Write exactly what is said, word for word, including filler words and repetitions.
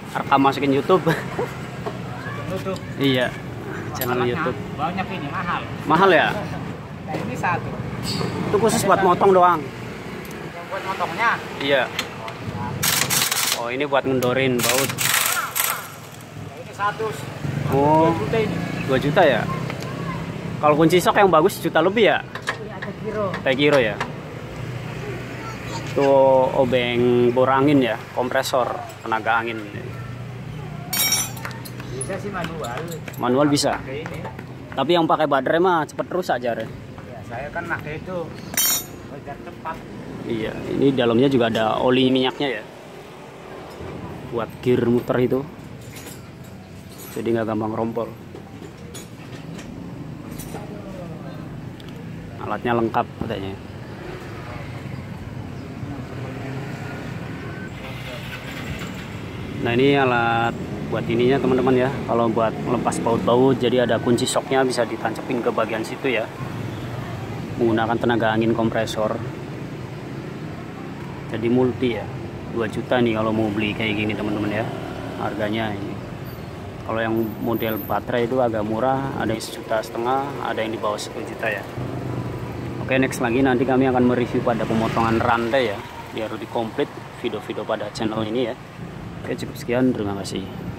rekam masukin YouTube. YouTube. Iya, channel YouTube. Banyak ini mahal. Mahal ya? Nah, ini satu. Itu khusus buat motong doang. Yang buat motongnya. Iya. Oh, ini buat ngendorin baut. Nah, ini satu. Oh, dua juta ini. dua juta ya? Kalau kunci sok yang bagus juta lebih ya? Ini ada kilo. Tegiro ya? Itu obeng bor angin ya, kompresor tenaga angin. Bisa sih manual. Manual bisa. Pakai ini. Tapi yang pakai baterai mah cepet rusak aja. Ya, saya kan pakai itu biar cepat. Iya, ini dalamnya juga ada oli minyaknya ya. Buat gear muter itu. Jadi nggak gampang rompol. Alatnya lengkap katanya. Nah, ini alat buat ininya teman-teman ya. Kalau buat melepas baut-baut, jadi ada kunci soknya bisa ditancapin ke bagian situ ya. Menggunakan tenaga angin kompresor. Jadi multi ya. dua juta nih kalau mau beli kayak gini teman-teman ya. Harganya ini. Kalau yang model baterai itu agak murah, ada yang sejuta setengah, ada yang di bawah satu juta ya. Oke, next lagi nanti kami akan mereview pada pemotongan rantai ya, biar lebih komplit video-video pada channel ini ya. Oke, cukup sekian, terima kasih.